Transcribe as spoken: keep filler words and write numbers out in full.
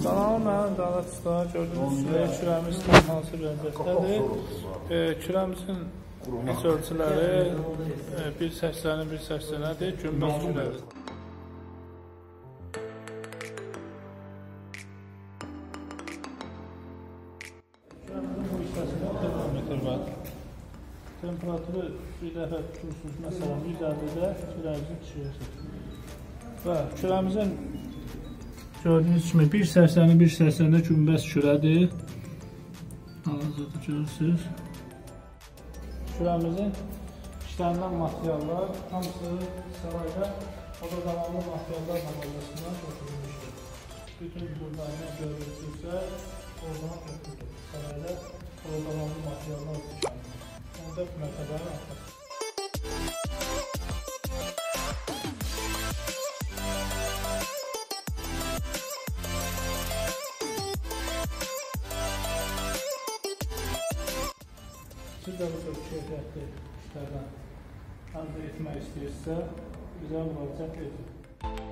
Salam, mən Davud Usta. Gördüyünüz kimi kürəmiz tam hansı vəziyyətdədir. E, kürəmizin iç ölçüləri e, bir səksənə bir səksənədir, günbəz kürədir. Kürəmizin bu hissəsində termometr var. Temperaturu bir dəfə tutursuz, məsələn, yüz əllidə kürəmizin düşürürsünüz. Və kürəmizin gördüyünüz kimi bir səksənə bir səksənə günbəz kürədir. Hal-hazırda görürsünüz. Kürəmizin işlənilən materiallar hamısı sarayda oda davamlı materiallar mağazasından götürülmüşdür. Bütün burada nə görürsünüzsə oradan götürülür. Sarayda oda davamlı materiallar işlənir. on dörd mərtəbənin arxası. Siz də bu çox keyfiyyətli işlərdən əldə etmək istəyirsə, bizə müraciət edin.